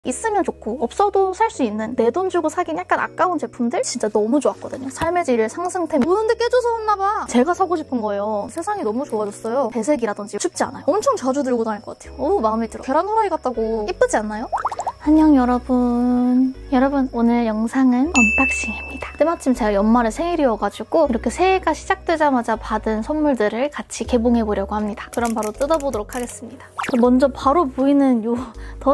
있으면 좋고 없어도 살 수 있는 내 돈 주고 사긴 약간 아까운 제품들 진짜 너무 좋았거든요. 삶의 질 상승템 오는데 깨져서 왔나봐. 제가 사고 싶은 거예요. 세상이 너무 좋아졌어요. 배색이라든지 춥지 않아요. 엄청 자주 들고 다닐 것 같아요. 오, 마음에 들어. 계란 후라이 같다고. 예쁘지 않나요? 안녕 여러분. 오늘 영상은 언박싱입니다. 때마침 제가 연말에 생일이어가지고 이렇게 새해가 시작되자마자 받은 선물들을 같이 개봉해보려고 합니다. 그럼 바로 뜯어보도록 하겠습니다. 먼저 바로 보이는 이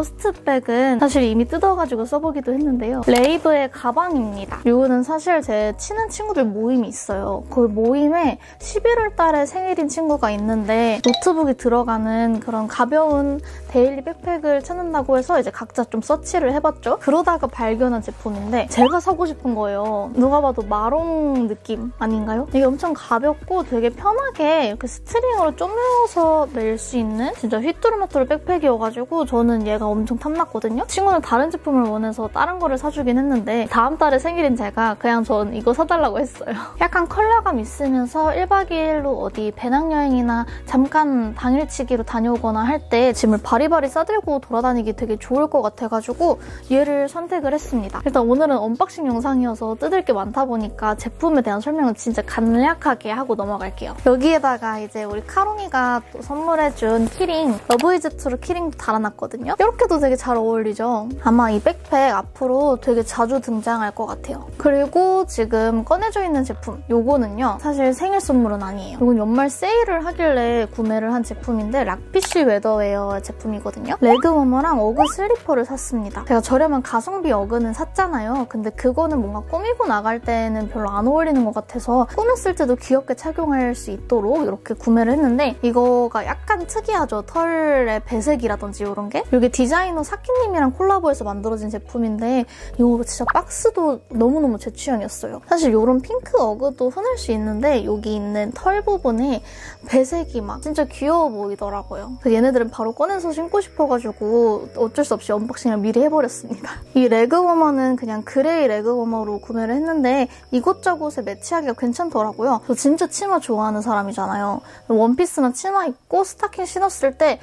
더스트백은 사실 이미 뜯어가지고 써보기도 했는데요. 레이브의 가방입니다. 이거는 사실 제 친한 친구들 모임이 있어요. 그 모임에 11월 달에 생일인 친구가 있는데 노트북이 들어가는 그런 가벼운 데일리 백팩을 찾는다고 해서 이제 각자 좀 서치를 해봤죠. 그러다가 발견한 제품인데 제가 사고 싶은 거예요. 누가 봐도 마롱 느낌 아닌가요? 이게 엄청 가볍고 되게 편하게 이렇게 스트링으로 쪼매서 멜 수 있는 진짜 휘뚜루마뚜루 백팩이어가지고 저는 얘가 엄청 탐났거든요. 친구는 다른 제품을 원해서 다른 거를 사주긴 했는데 다음 달에 생일인 제가 그냥 전 이거 사달라고 했어요. 약간 컬러감 있으면서 1박 2일로 어디 배낭여행이나 잠깐 당일치기로 다녀오거나 할 때 짐을 바리바리 싸들고 돌아다니기 되게 좋을 것 같아가지고 얘를 선택을 했습니다. 일단 오늘은 언박싱 영상이어서 뜯을 게 많다 보니까 제품에 대한 설명은 진짜 간략하게 하고 넘어갈게요. 여기에다가 이제 우리 카롱이가 또 선물해준 키링, 러브이즈2로 키링도 달아놨거든요. 이렇게도 되게 잘 어울리죠? 아마 이 백팩 앞으로 되게 자주 등장할 것 같아요. 그리고 지금 꺼내져 있는 제품, 요거는요. 사실 생일 선물은 아니에요. 이건 연말 세일을 하길래 구매를 한 제품인데 락피쉬 웨더웨어 제품이거든요. 레그 워머랑 어그 슬리퍼를 샀습니다. 제가 저렴한 가성비 어그는 샀잖아요. 근데 그거는 뭔가 꾸미고 나갈 때는 별로 안 어울리는 것 같아서 꾸몄을 때도 귀엽게 착용할 수 있도록 이렇게 구매를 했는데 이거가 약간 특이하죠. 털의 배색이라든지 이런 게. 이게 디자이너 사키님이랑 콜라보해서 만들어진 제품인데 이거 진짜 박스도 너무너무 제 취향이었어요. 사실 이런 핑크 어그도 흔할 수 있는데 여기 있는 털 부분에 배색이 막 진짜 귀여워 보이더라고요. 그래서 얘네들은 바로 꺼내서 신고 싶어가지고 어쩔 수 없이 언박싱을 미리 해버렸습니다. 이 레그 워머는 그냥 그레이 레그 워머로 구매를 했는데 이곳저곳에 매치하기가 괜찮더라고요. 저 진짜 치마 좋아하는 사람이잖아요. 원피스나 치마 입고 스타킹 신었을 때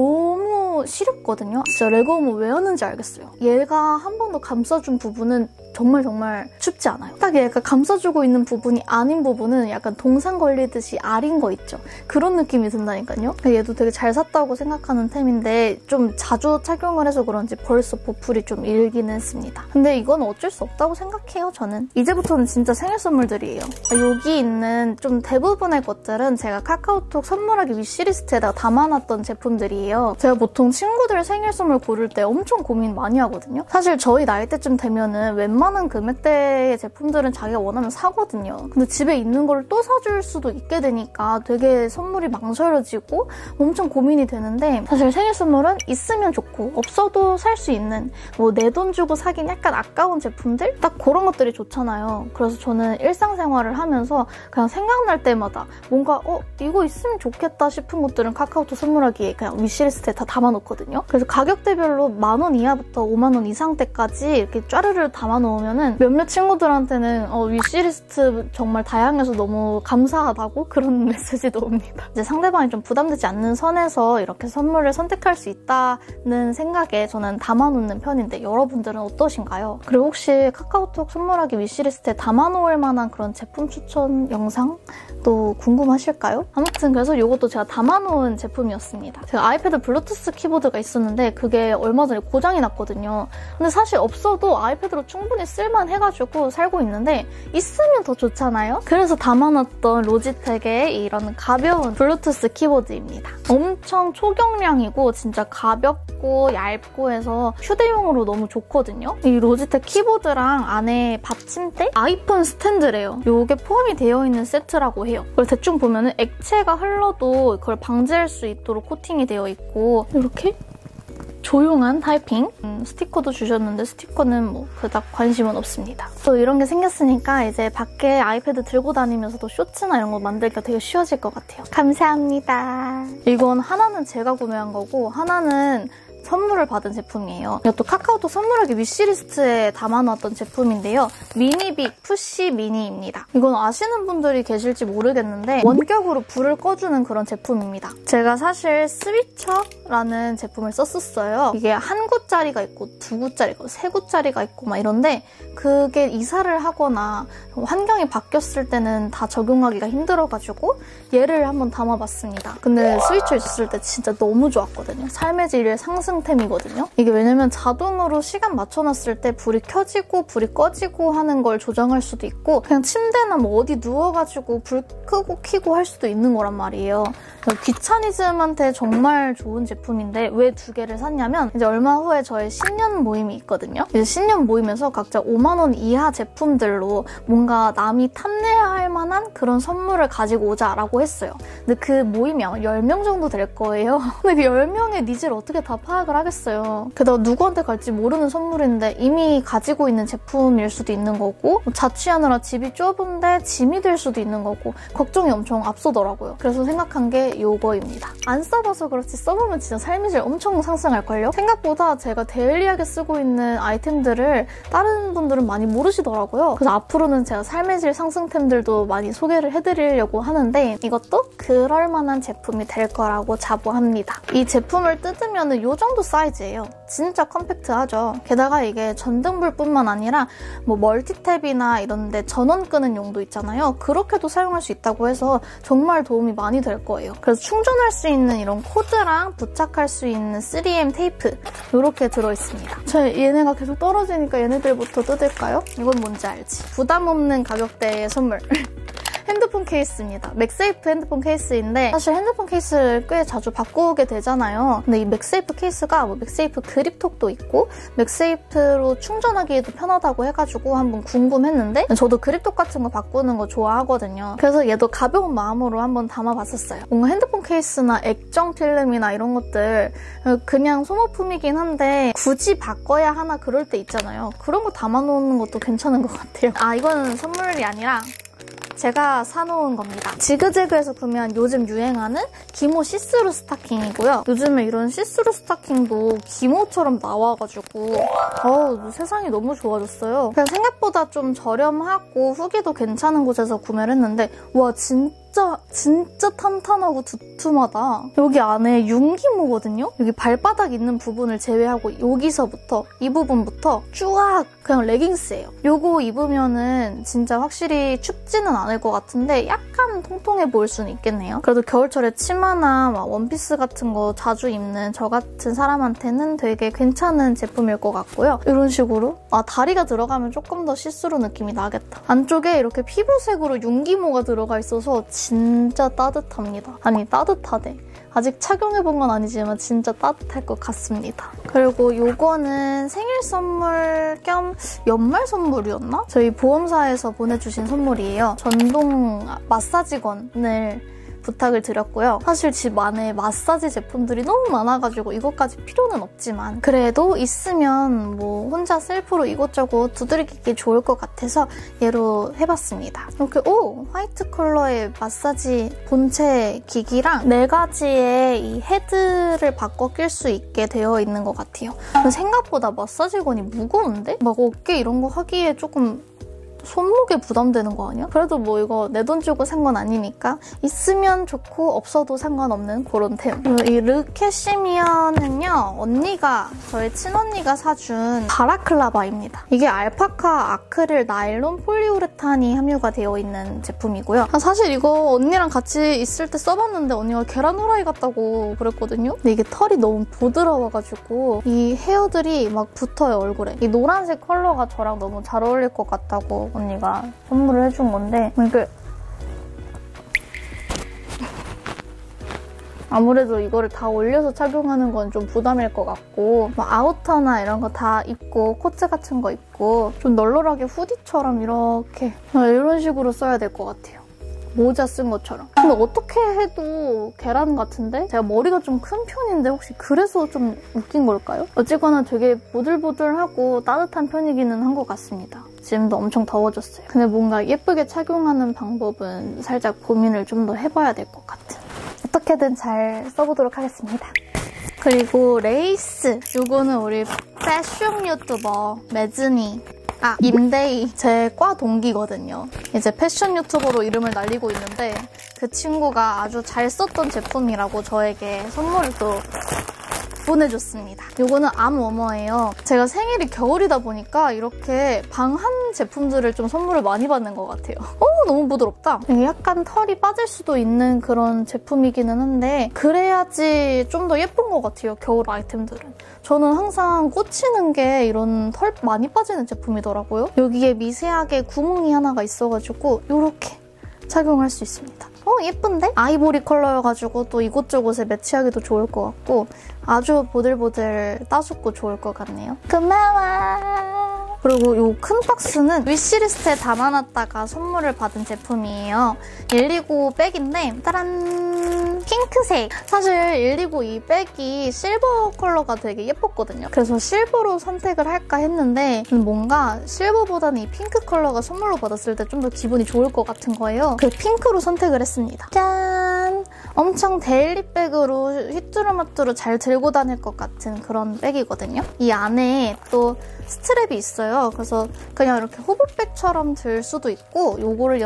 너무 시렵거든요. 진짜 레그 워머 왜 하는지 알겠어요. 얘가 한 번 더 감싸준 부분은 정말 춥지 않아요. 딱 얘가 감싸주고 있는 부분이 아닌 부분은 약간 동상 걸리듯이 아린 거 있죠. 그런 느낌이 든다니까요. 얘도 되게 잘 샀다고 생각하는 템인데 좀 자주 착용을 해서 그런지 벌써 보풀이 좀 일기는 했습니다. 근데 이건 어쩔 수 없다고 생각해요, 저는. 이제부터는 진짜 생일 선물들이에요. 여기 있는 좀 대부분의 것들은 제가 카카오톡 선물하기 위시리스트에다가 담아놨던 제품들이에요. 제가 보통 친구들 생일 선물 고를 때 엄청 고민 많이 하거든요. 사실 저희 나이 때쯤 되면은 웬만한 금액대의 제품들은 자기가 원하면 사거든요. 근데 집에 있는 걸 또 사줄 수도 있게 되니까 되게 선물이 망설여지고 엄청 고민이 되는데 사실 생일 선물은 있으면 좋고 없어도 살 수 있는 뭐 내 돈 주고 사긴 약간 아까운 제품들? 딱 그런 것들이 좋잖아요. 그래서 저는 일상생활을 하면서 그냥 생각날 때마다 뭔가 이거 있으면 좋겠다 싶은 것들은 카카오톡 선물하기에 그냥 위시리스트에 다 담아놓거든요. 그래서 가격대별로 10,000원 이하부터 50,000원 이상대까지 이렇게 쫘르르 담아놓으면은 몇몇 친구들한테는 위시리스트 정말 다양해서 너무 감사하다고 그런 메시지도 옵니다. 이제 상대방이 좀 부담되지 않는 선에서 이렇게 선물을 선택할 수 있다는 생각에 저는 담아놓는 편인데 여러분들은 어떠신가요? 그리고 혹시 카카오톡 선물하기 위시리스트에 담아놓을 만한 그런 제품 추천 영상도 궁금하실까요? 아무튼 그래서 이것도 제가 담아놓은 제품이었습니다. 제가 아이패드 블루투스 키보드가 있었는데 그게 얼마 전에 고장이 났거든요. 근데 사실 없어도 아이패드로 충분히 쓸만해가지고 살고 있는데 있으면 더 좋잖아요? 그래서 담아놨던 로지텍의 이런 가벼운 블루투스 키보드입니다. 엄청 초경량이고 진짜 가볍고 얇고 해서 휴대용으로 너무 좋거든요. 이 로지텍 키보드랑 안에 받침대? 아이폰 스탠드래요. 이게 포함이 되어 있는 세트라고 해요. 그걸 대충 보면 액체가 흘러도 그걸 방지할 수 있도록 코팅이 되어 있고 이렇게 조용한 타이핑 스티커도 주셨는데 스티커는 뭐 그닥 관심은 없습니다. 또 이런 게 생겼으니까 이제 밖에 아이패드 들고 다니면서도 쇼츠나 이런 거 만들기가 되게 쉬워질 것 같아요. 감사합니다. 이건 하나는 제가 구매한 거고 하나는 선물을 받은 제품이에요. 이것도 카카오톡 선물하기 위시리스트에 담아놨던 제품인데요. 미니빅 푸시 미니입니다. 이건 아시는 분들이 계실지 모르겠는데 원격으로 불을 꺼주는 그런 제품입니다. 제가 사실 스위처 라는 제품을 썼었어요. 이게 한 구짜리가 있고 두 구짜리가 있고 세 구짜리가 있고 막 이런데 그게 이사를 하거나 환경이 바뀌었을 때는 다 적용하기가 힘들어가지고 얘를 한번 담아봤습니다. 근데 스위치를 줬을 때 진짜 너무 좋았거든요. 삶의 질 상승템이거든요. 이게 왜냐면 자동으로 시간 맞춰놨을 때 불이 켜지고 불이 꺼지고 하는 걸 조정할 수도 있고 그냥 침대나 뭐 어디 누워가지고 불 끄고 켜고 할 수도 있는 거란 말이에요. 귀차니즘한테 정말 좋은 제품인데 왜 두 개를 샀냐면 이제 얼마 후에 저의 신년 모임이 있거든요. 이제 신년 모임에서 각자 5만 원 이하 제품들로 뭔가 남이 탐내할 만한 그런 선물을 가지고 오자라고 했어요. 근데 그 모임이 아마 10명 정도 될 거예요. 근데 그 10명의 니즈를 어떻게 다 파악을 하겠어요. 게다가 누구한테 갈지 모르는 선물인데 이미 가지고 있는 제품일 수도 있는 거고 자취하느라 집이 좁은데 짐이 될 수도 있는 거고 걱정이 엄청 앞서더라고요. 그래서 생각한 게 요거입니다. 안 써봐서 그렇지 써보면 진짜 삶의 질 엄청 상승할걸요? 생각보다 제가 데일리하게 쓰고 있는 아이템들을 다른 분들은 많이 모르시더라고요. 그래서 앞으로는 제가 삶의 질 상승템들도 많이 소개를 해드리려고 하는데 이것도 그럴만한 제품이 될 거라고 자부합니다. 이 제품을 뜯으면 이 정도 사이즈예요. 진짜 컴팩트하죠. 게다가 이게 전등불뿐만 아니라 뭐 멀티탭이나 이런 데 전원 끄는 용도 있잖아요. 그렇게도 사용할 수 있다고 해서 정말 도움이 많이 될 거예요. 그래서 충전할 수 있는 이런 코드랑 부착할 수 있는 3M 테이프 이렇게 들어있습니다. 얘네가 계속 떨어지니까 얘네들부터 뜯을까요? 이건 뭔지 알지? 부담 없는 가격대의 선물. 핸드폰 케이스입니다. 맥세이프 핸드폰 케이스인데 사실 핸드폰 케이스를 꽤 자주 바꾸게 되잖아요. 근데 이 맥세이프 케이스가 뭐 맥세이프 그립톡도 있고 맥세이프로 충전하기에도 편하다고 해가지고 한번 궁금했는데 저도 그립톡 같은 거 바꾸는 거 좋아하거든요. 그래서 얘도 가벼운 마음으로 한번 담아봤었어요. 뭔가 핸드폰 케이스나 액정 필름이나 이런 것들 그냥 소모품이긴 한데 굳이 바꿔야 하나 그럴 때 있잖아요. 그런 거 담아놓는 것도 괜찮은 것 같아요. 아 이거는 선물이 아니라 제가 사놓은 겁니다. 지그재그에서 구매한 요즘 유행하는 기모 시스루 스타킹이고요. 요즘에 이런 시스루 스타킹도 기모처럼 나와가지고 세상이 너무 좋아졌어요. 그냥 생각보다 좀 저렴하고 후기도 괜찮은 곳에서 구매를 했는데 와 진짜 탄탄하고 두툼하다. 여기 안에 윤기모거든요? 여기 발바닥 있는 부분을 제외하고 여기서부터 이 부분부터 쭈악 그냥 레깅스예요. 요거 입으면은 진짜 확실히 춥지는 않을 것 같은데 약간 통통해 보일 수는 있겠네요. 그래도 겨울철에 치마나 막 원피스 같은 거 자주 입는 저 같은 사람한테는 되게 괜찮은 제품일 것 같고요. 이런 식으로 다리가 들어가면 조금 더 시스루 느낌이 나겠다. 안쪽에 이렇게 피부색으로 윤기모가 들어가 있어서 진짜 따뜻합니다. 아니 따뜻하대. 아직 착용해본 건 아니지만 진짜 따뜻할 것 같습니다. 그리고 요거는 생일 선물 겸 연말 선물이었나? 저희 보험사에서 보내주신 선물이에요. 전동 마사지건을 부탁을 드렸고요. 사실 집 안에 마사지 제품들이 너무 많아가지고 이것까지 필요는 없지만 그래도 있으면 뭐 혼자 셀프로 이것저것 두드리기 좋을 것 같아서 얘로 해봤습니다. 이렇게 화이트 컬러의 마사지 본체 기기랑 4가지의 이 헤드를 바꿔 낄 수 있게 되어 있는 것 같아요. 생각보다 마사지건이 무거운데? 막 어깨 이런 거 하기에 조금 손목에 부담되는 거 아니야? 그래도 뭐 이거 내 돈 주고 산 건 아니니까 있으면 좋고 없어도 상관없는 그런 템. 이 르케시미어는요. 저희 친언니가 사준 바라클라바입니다. 이게 알파카, 아크릴, 나일론, 폴리우레탄이 함유가 되어 있는 제품이고요. 사실 이거 언니랑 같이 있을 때 써봤는데 언니가 계란 후라이 같다고 그랬거든요. 근데 이게 털이 너무 부드러워가지고 이 헤어들이 막 붙어요, 얼굴에. 이 노란색 컬러가 저랑 너무 잘 어울릴 것 같다고 언니가 선물을 해준 건데 이게 아무래도 이거를 다 올려서 착용하는 건 좀 부담일 것 같고 막 아우터나 이런 거 다 입고 코트 같은 거 입고 좀 널널하게 후디처럼 이렇게 이런 식으로 써야 될 것 같아요. 모자 쓴 것처럼. 근데 어떻게 해도 계란 같은데? 제가 머리가 좀 큰 편인데 혹시 그래서 좀 웃긴 걸까요? 어쨌거나 되게 보들보들하고 따뜻한 편이기는 한 것 같습니다. 지금도 엄청 더워졌어요. 근데 뭔가 예쁘게 착용하는 방법은 살짝 고민을 좀 더 해봐야 될 것 같은. 어떻게든 잘 써보도록 하겠습니다. 그리고 레이스. 이거는 우리 패션 유튜버 매즈니 임데이 제 과 동기거든요. 이제 패션 유튜버로 이름을 날리고 있는데 그 친구가 아주 잘 썼던 제품이라고 저에게 선물을 또 보내줬습니다. 요거는 암워머예요. 제가 생일이 겨울이다 보니까 이렇게 방한 제품들을 좀 선물을 많이 받는 것 같아요. 너무 부드럽다. 약간 털이 빠질 수도 있는 그런 제품이기는 한데 그래야지 좀 더 예쁜 것 같아요, 겨울 아이템들은. 저는 항상 꽂히는 게 이런 털 많이 빠지는 제품이더라고요. 여기에 미세하게 구멍이 하나가 있어가지고 이렇게 착용할 수 있습니다. 예쁜데? 아이보리 컬러여가지고 또 이곳저곳에 매치하기도 좋을 것 같고 아주 보들보들 따숩고 좋을 것 같네요. 고마워! 그리고 이 큰 박스는 위시리스트에 담아놨다가 선물을 받은 제품이에요. 129 백인데 따란! 핑크색! 사실 129 이 백이 실버 컬러가 되게 예뻤거든요. 그래서 실버로 선택을 할까 했는데 뭔가 실버보다는 이 핑크 컬러가 선물로 받았을 때 좀 더 기분이 좋을 것 같은 거예요. 그래서 핑크로 선택을 했습니다. 짠! 엄청 데일리백으로 휘뚜루마뚜루 잘 들고 다닐 것 같은 그런 백이거든요. 이 안에 또 스트랩이 있어요. 그래서 그냥 이렇게 호불백처럼 들 수도 있고 요거를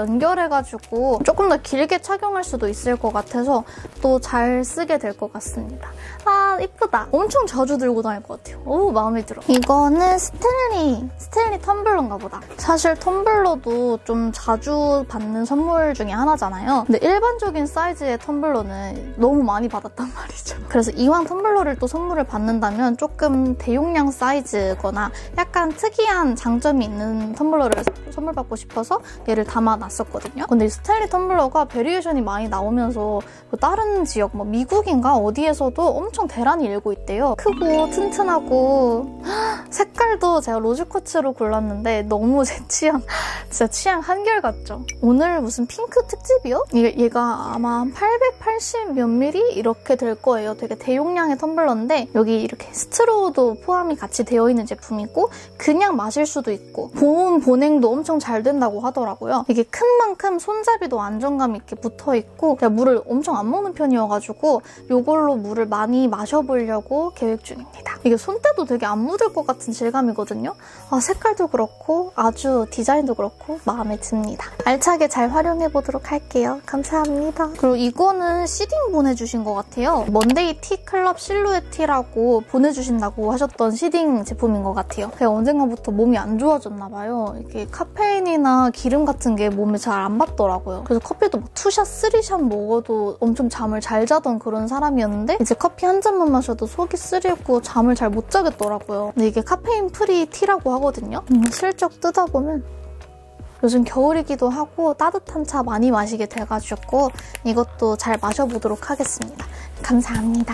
연결해가지고 조금 더 길게 착용할 수도 있을 것 같아서 또 잘 쓰게 될 것 같습니다. 아, 이쁘다. 엄청 자주 들고 다닐 것 같아요. 오, 마음에 들어. 이거는 스탠리 텀블러인가 보다. 사실 텀블러도 좀 자주 받는 선물 중에 하나잖아요. 근데 일반적인 사이즈의 텀블러는 너무 많이 받았단 말이죠. 그래서 이왕 텀블러를 또 선물을 받는다면 조금 대용량 사이즈거나 약간 특이한 장점이 있는 텀블러를 선물 받고 싶어서 얘를 담아놨었거든요. 근데 이 스탠리 텀블러가 베리에이션이 많이 나오면서 다른 지역, 뭐 미국인가 어디에서도 엄청 대란이 일고 있대요. 크고 튼튼하고 색깔도 제가 로즈쿼츠로 골랐는데 너무 제 취향, 진짜 취향 한결같죠? 오늘 무슨 핑크 특집이요? 얘가 아마 한 880 몇 미리? 이렇게 될 거예요. 되게 대용량의 텀블러인데 여기 이렇게 스트로우도 포함이 같이 되어 있는 제품이고 그냥 마실 수도 있고 보온 보냉도 엄청 잘 된다고 하더라고요. 이게 큰 만큼 손잡이도 안정감 있게 붙어있고 제가 물을 엄청 안 먹는 편이어가지고 이걸로 물을 많이 마셔보려고 계획 중입니다. 이게 손때도 되게 안 묻을 것 같은 질감이거든요. 색깔도 그렇고 아주 디자인도 그렇고 마음에 듭니다. 알차게 잘 활용해보도록 할게요. 감사합니다. 그리고 이거는 시딩 보내주신 것 같아요. 먼데이 티 클럽 실루엣 티라고 보내주신다고 하셨던 시딩 제품인 것 같아요. 제가 언젠가부터 몸이 안 좋아졌나 봐요. 이게 카페인이나 기름 같은 게 몸에 잘 안 받더라고요. 그래서 커피도 막 2샷, 3샷 먹어도 엄청 잠을 잘 자던 그런 사람이었는데 이제 커피 한 잔만 마셔도 속이 쓰리고 잠을 잘 못 자겠더라고요. 근데 이게 카페인 프리 티라고 하거든요. 슬쩍 뜯어보면 요즘 겨울이기도 하고 따뜻한 차 많이 마시게 돼가지고 이것도 잘 마셔보도록 하겠습니다. 감사합니다.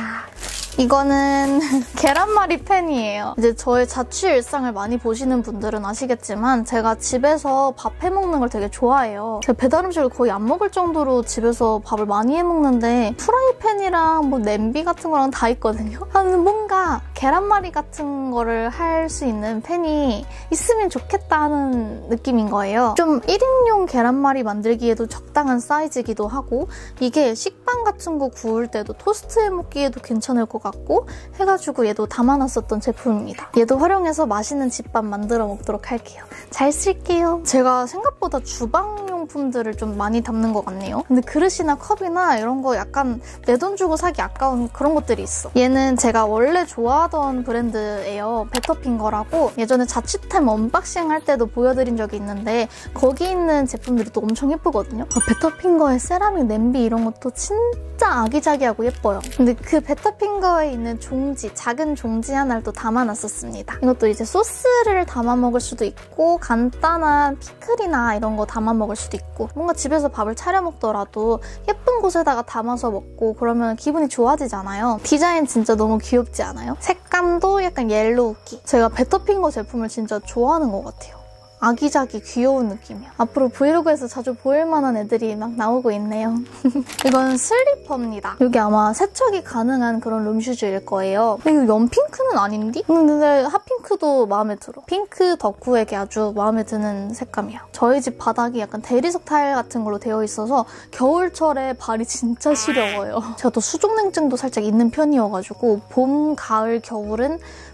이거는 계란말이 팬이에요. 이제 저의 자취 일상을 많이 보시는 분들은 아시겠지만 제가 집에서 밥 해먹는 걸 되게 좋아해요. 제가 배달 음식을 거의 안 먹을 정도로 집에서 밥을 많이 해먹는데 프라이팬이랑 뭐 냄비 같은 거랑 다 있거든요. 뭔가 계란말이 같은 거를 할 수 있는 팬이 있으면 좋겠다 하는 느낌인 거예요. 좀 1인용 계란말이 만들기에도 적당한 사이즈이기도 하고 이게 식빵 같은 거 구울 때도 토스트 해먹기에도 괜찮을 것 같고 해가지고 얘도 담아놨었던 제품입니다. 얘도 활용해서 맛있는 집밥 만들어 먹도록 할게요. 잘 쓸게요. 제가 생각보다 주방용품들을 좀 많이 담는 것 같네요. 근데 그릇이나 컵이나 이런 거 약간 내 돈 주고 사기 아까운 그런 것들이 있어. 얘는 제가 원래 좋아하던 브랜드예요. 베터핑거라고 예전에 자취템 언박싱 할 때도 보여드린 적이 있는데 거기 있는 제품들이 또 엄청 예쁘거든요. 베터핑거의 세라믹 냄비 이런 것도 진짜 아기자기하고 예뻐요. 근데 그 베터핑거에 있는 종지, 작은 종지 하나를 또 담아놨었습니다. 이것도 이제 소스를 담아 먹을 수도 있고 간단한 피클이나 이런 거 담아 먹을 수도 있고 뭔가 집에서 밥을 차려 먹더라도 예쁜 곳에다가 담아서 먹고 그러면 기분이 좋아지잖아요. 디자인 진짜 너무 귀엽지 않아요? 색감도 약간 옐로우기. 제가 베터핑거 제품을 진짜 좋아하는 것 같아요. 아기자기 귀여운 느낌이야. 앞으로 브이로그에서 자주 보일 만한 애들이 막 나오고 있네요. 이건 슬리퍼입니다. 이게 아마 세척이 가능한 그런 룸슈즈일 거예요. 이거 연핑크는 아닌데? 근데 핫핑크도 마음에 들어. 핑크 덕후에게 아주 마음에 드는 색감이야. 저희 집 바닥이 약간 대리석 타일 같은 걸로 되어 있어서 겨울철에 발이 진짜 시려워요. 제가 또 수족냉증도 살짝 있는 편이어가지고 봄, 가을, 겨울은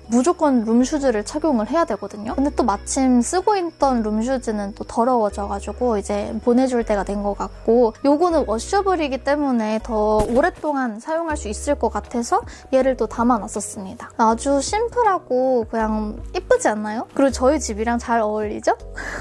무조건 룸슈즈를 착용을 해야 되거든요. 근데 또 마침 쓰고 있던 룸슈즈는 또 더러워져가지고 이제 보내줄 때가 된 것 같고, 요거는 워셔블이기 때문에 더 오랫동안 사용할 수 있을 것 같아서 얘를 또 담아놨었습니다. 아주 심플하고 그냥 이쁘지 않나요? 그리고 저희 집이랑 잘 어울리죠?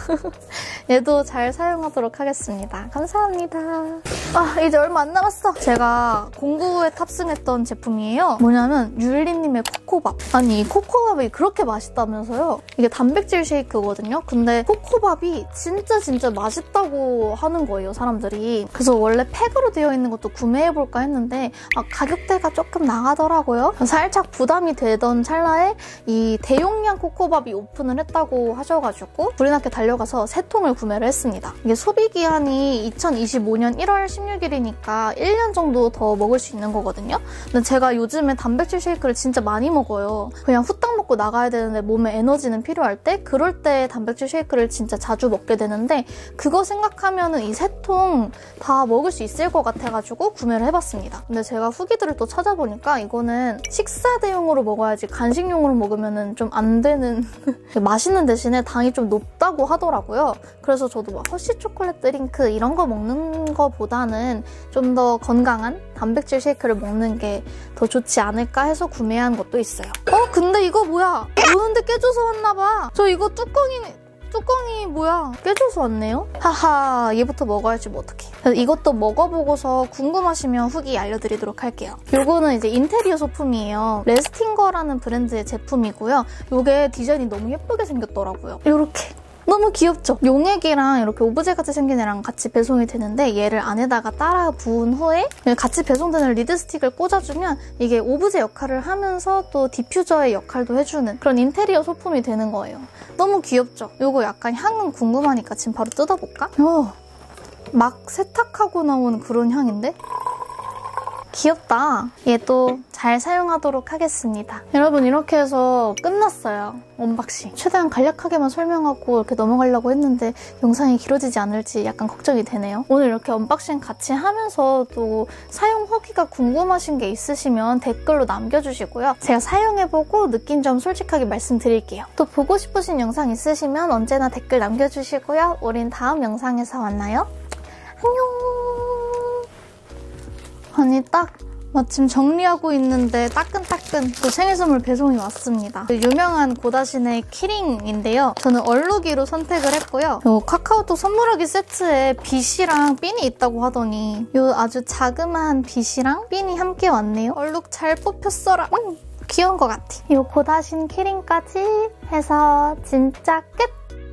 얘도 잘 사용하도록 하겠습니다. 감사합니다. 이제 얼마 안 남았어. 제가 공구에 탑승했던 제품이에요. 뭐냐면 율리님의 코코밥. 아니, 이 코코밥이 그렇게 맛있다면서요? 이게 단백질 쉐이크거든요? 근데 코코밥이 진짜 맛있다고 하는 거예요, 사람들이. 그래서 원래 팩으로 되어 있는 것도 구매해볼까 했는데 가격대가 조금 나가더라고요. 살짝 부담이 되던 찰나에 이 대용량 코코밥이 오픈을 했다고 하셔가지고 불이나게 달려가서 3통을 구매를 했습니다. 이게 소비기한이 2025년 1월 16일이니까 1년 정도 더 먹을 수 있는 거거든요. 근데 제가 요즘에 단백질 쉐이크를 진짜 많이 먹어요. 그냥 후딱 먹고 나가야 되는데 몸에 에너지는 필요할 때, 그럴 때 단백질 쉐이크를 진짜 자주 먹게 되는데, 그거 생각하면은 이 3통 다 먹을 수 있을 것 같아가지고 구매를 해봤습니다. 근데 제가 후기들을 또 찾아보니까 이거는 식사 대용으로 먹어야지 간식용으로 먹으면은 좀 안 되는 맛있는 대신에 당이 좀 높다고 하더라고요. 그래서 저도 막 허쉬 초콜릿 드링크 이런 거 먹는 거보다는 좀 더 건강한 단백질 쉐이크를 먹는 게 더 좋지 않을까 해서 구매한 것도 있어요. 근데 이거 뭐야? 오는데 깨져서 왔나봐. 저 이거 뚜껑이 뭐야? 깨져서 왔네요? 하하, 얘부터 먹어야지 뭐 어떡해. 그래서 이것도 먹어보고서 궁금하시면 후기 알려드리도록 할게요. 요거는 이제 인테리어 소품이에요. 레스팅거라는 브랜드의 제품이고요. 요게 디자인이 너무 예쁘게 생겼더라고요. 요렇게. 너무 귀엽죠? 용액이랑 이렇게 오브제같이 생긴 애랑 같이 배송이 되는데, 얘를 안에다가 따라 부은 후에 같이 배송되는 리드 스틱을 꽂아주면 이게 오브제 역할을 하면서 또 디퓨저의 역할도 해주는 그런 인테리어 소품이 되는 거예요. 너무 귀엽죠? 요거 약간 향은 궁금하니까 지금 바로 뜯어볼까? 막 세탁하고 나오는 그런 향인데? 귀엽다. 얘도 잘 사용하도록 하겠습니다. 여러분, 이렇게 해서 끝났어요. 언박싱. 최대한 간략하게만 설명하고 이렇게 넘어가려고 했는데 영상이 길어지지 않을지 약간 걱정이 되네요. 오늘 이렇게 언박싱 같이 하면서 또 사용 후기가 궁금하신 게 있으시면 댓글로 남겨주시고요. 제가 사용해보고 느낀 점 솔직하게 말씀드릴게요. 또 보고 싶으신 영상 있으시면 언제나 댓글 남겨주시고요. 우린 다음 영상에서 만나요. 안녕. 아니, 딱 마침 정리하고 있는데 따끈따끈 또 생일 선물 배송이 왔습니다. 유명한 고다신의 키링인데요. 저는 얼룩이로 선택을 했고요. 요 카카오톡 선물하기 세트에 빗이랑 핀이 있다고 하더니 요 아주 자그마한 빗이랑 핀이 함께 왔네요. 얼룩 잘 뽑혔어라. 귀여운 것 같아. 요 고다신 키링까지 해서 진짜 끝!